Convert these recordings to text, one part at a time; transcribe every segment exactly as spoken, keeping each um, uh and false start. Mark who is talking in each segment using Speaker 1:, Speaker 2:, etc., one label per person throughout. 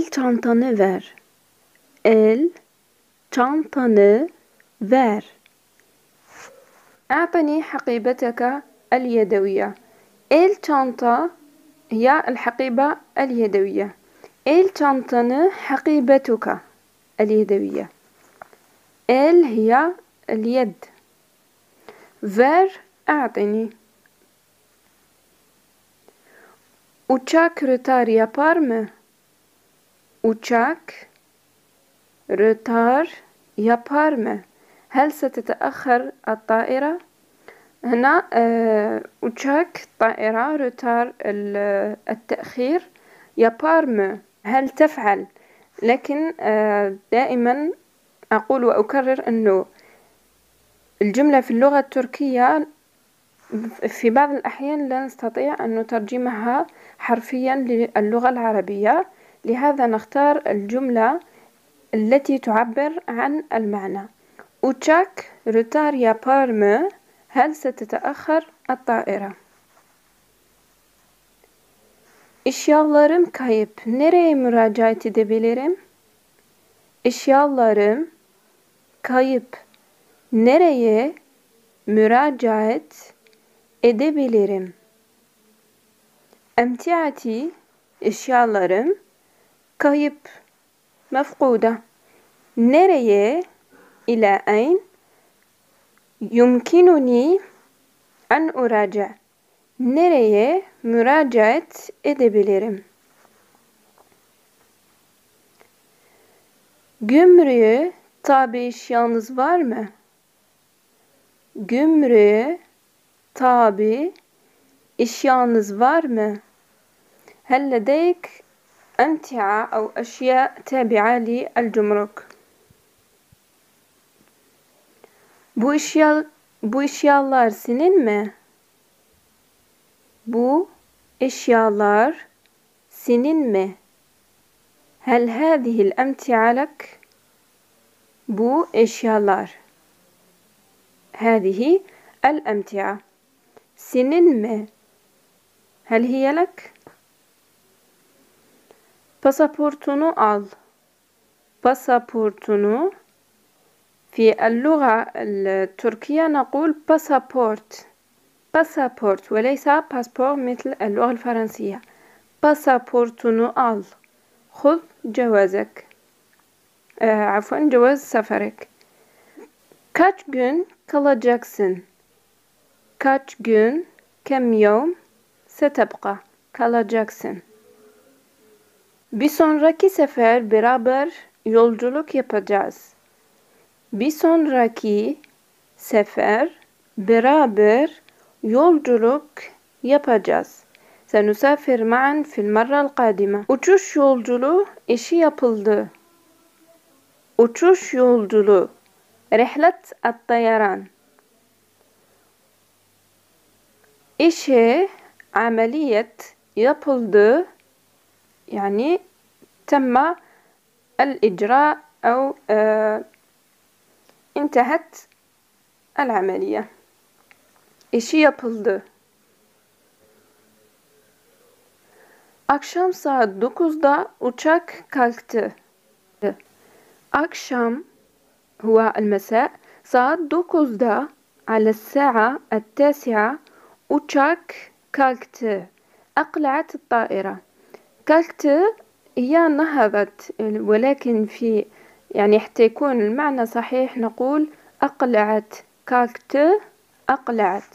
Speaker 1: El çantanı ver. El çantanı ver. أعطني حقيبتك اليدوية. El çanta هي الحقيبة اليدوية. El çantanı حقيبتك اليدوية. El هي اليد. Ver أعطني. Uçak rötar yapar mı? Uçak rötar yapar mı? هل ستتأخر الطائرة؟ هنا uçak طائرة رتار التأخير يابار مو هل تفعل؟ لكن دائما أقول وأكرر أنه الجملة في اللغة التركية في بعض الأحيان لا نستطيع أن نترجمها حرفيا للغة العربية، لهذا نختار الجملة التي تعبر عن المعنى. Uçak rötar yapar mı? هل ستتأخر الطائرة؟ Eşyalarım kayıp. Nereye müracaat edebilirim? Eşyalarım kayıp. Nereye müracaat edebilirim? Emtiati eşyalarım kayıp. Mefkuda. Nereye إلى أين يمكنني أن أراجع. Nereye müracaat edebilirim? Gümrüğe tabi eşyanız var mı? Gümrüğe tabi eşyanız var mı? هل لديك أمتعة أو أشياء تابعة للجمرك؟ Bu eşya, bu eşyalar senin mi? Bu eşyalar senin mi? هل هذه الأمتعة لك؟ Bu eşyalar. هذه الأمتعة. Senin mi? هل هي لك؟ Pasaportunu al. Pasaportunu في اللغة التركية نقول باسابورت. باسابورت وليس باسبور مثل اللغة الفرنسية. باسابورتunu al. خذ جوازك. آه عفوا جواز سفرك. Kaç gün kalacaksın? Kaç gün كم يوم ستبقى kalacaksın? Bir sonraki sefer beraber yolculuk yapacağız. Bir sonraki sefer beraber yolculuk yapacağız. سنسافر معا في المرة القادمة. Uçuş yolculuğu işi yapıldı. Uçuş yolculuğu رحلة الطيران. İşe ameliyat yapıldı. Yani تم الإجراء أو انتهت العملية. İşi yapıldı. Akşam saat dokuzda uçak kalktı. Akşam هو المساء saat dokuzda على الساعة التاسعة uçak kalktı. أقلعت الطائرة. kalktı هي نهضت ولكن في يعني حتى يكون المعنى صحيح نقول أقلعت. kalktı أقلعت.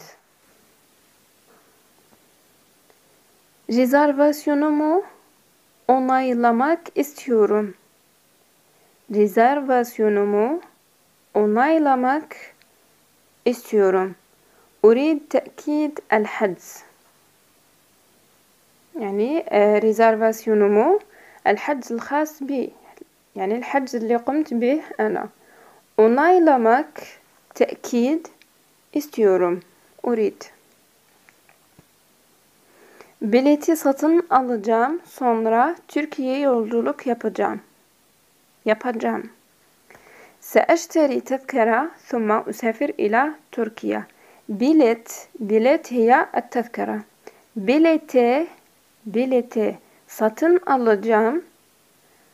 Speaker 1: Rezervasyonumu onaylamak istiyorum. Rezervasyonumu onaylamak istiyorum. أريد تأكيد الحجز. يعني ريزرفاسيونومو الحجز الخاص بي، يعني الحجز اللي قمت به أنا. onaylamak تأكيد istiyorum. أريد. Bileti satın alacağım, sonra Türkiye'ye yolculuk yapacağım. Yapacağım. سأشتري تذكرة ثم أسافر إلى تركيا. bilet, bilet هي التذكرة. bileti, bileti satın alacağım,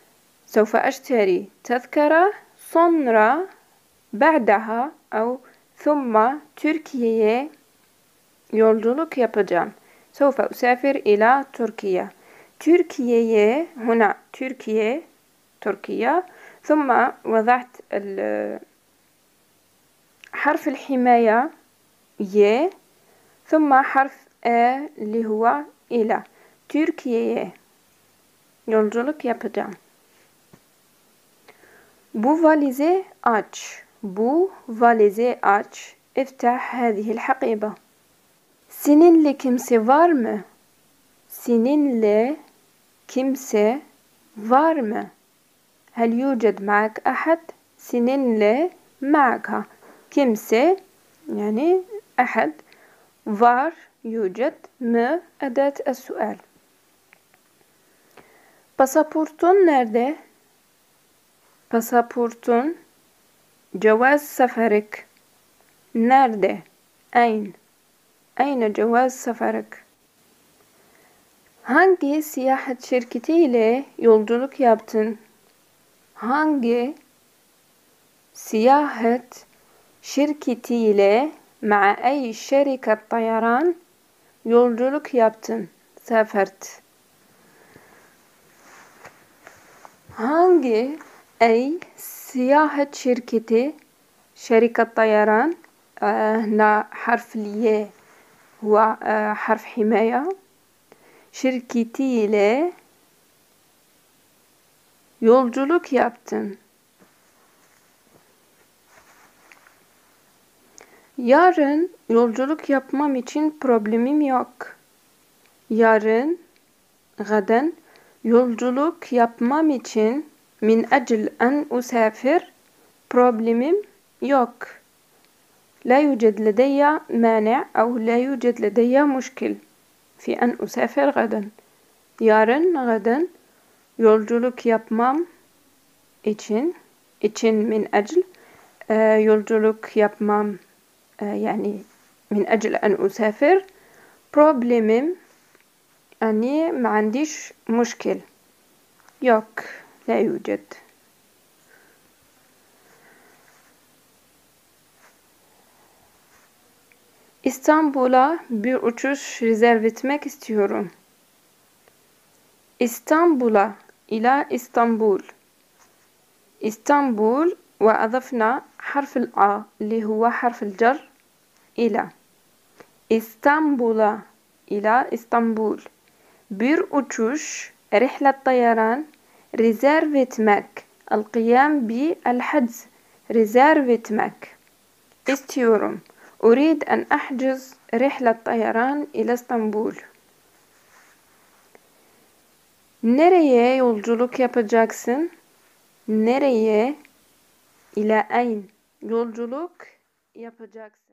Speaker 1: سوف أشتري تذكرة sonra بعدها أو ثم Türkiye'ye yolculuk yapacağım. سوف أسافر إلى تركيا. تركيا هنا تركيا تركيا ثم وضعت حرف الحماية ي ثم حرف أ اللي هو إلى Türkiye'ye yolculuk yapacağım. Bu valizi aç. Bu valizi aç. افتح هذه الحقيبة. Seninle kimse var mı? Seninle kimse var mı? هل يوجد معك أحد؟ seninle معك kimse يعني أحد var يوجد mı أداة السؤال. Pasaportun nerede? Pasaportun جواز سفرك nerede? أين؟ أين جواز سفرك? Hangi seyahat şirketiyle yolculuk yaptın? Hangi seyahat şirketiyle مع أي شركة طيران yolculuk yaptın? سافرت. Hangi أي seyahat şirketi شركة طيران هنا حرف الياء هو حرف حماية şirketiyle yolculuk yaptın? Yarın yolculuk yapmam için problemim yok. Yarın غدا yolculuk yapmam için min أجل أن أسافر problemim yok. لا يوجد لدي مانع أو لا يوجد لدي مشكل في أن أسافر غدا. Yarın غدا yolculuk yapmam için için min أجل yolculuk yapmam يعني من أجل أن أسافر problemim يعني ما عنديش مشكل yok لا يوجد. İstanbul'a bir uçuş rezerv etmek istiyorum. İstanbul'a إلى إسطنبول. إسطنبول وأضفنا حرف الآ اللي هو حرف الجر إلى. إسطنبول'a إلى إسطنبول. Bir uçuş رحلة طيران rezerv etmek القيام بالحجز rezerv etmek istiyorum. أريد أن أحجز رحلة طيران إلى إسطنبول. Nereye yolculuk yapacaksın? Nereye? İlâ ayn yolculuk yapacaksın.